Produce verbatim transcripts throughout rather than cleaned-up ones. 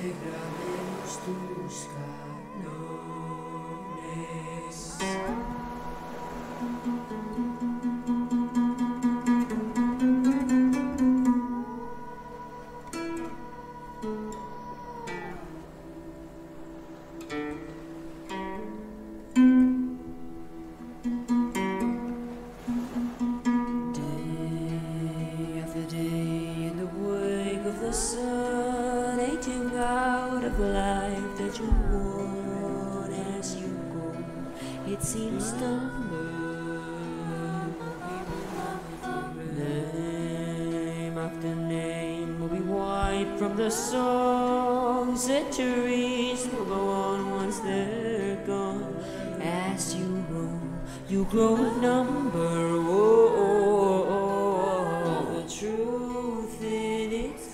grabemos tus canones. The sun eating out of the life that you want as you go. It seems number name after name will be wiped from the song. Centuries will go on once they're gone. As you grow, you grow a number. Oh, oh, oh, oh. The truth in its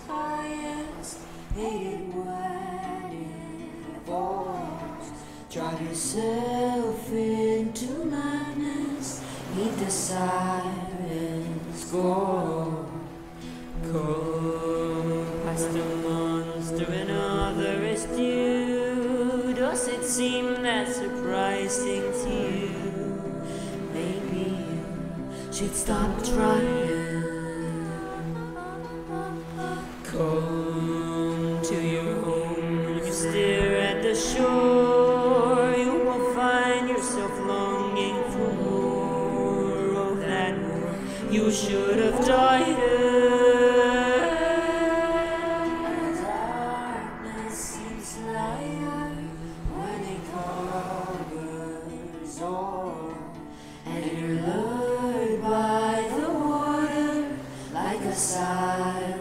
hated when it falls. Drive yourself into madness. Heed the sirens go. Come past the monster, another is due. Does it seem that surprising to you? Maybe you should stop trying. Come to your home, you stare at the shore. You will find yourself longing for more of that more you should have died in. Darkness seems lighter when it covers all, and you're lured by the water like a siren.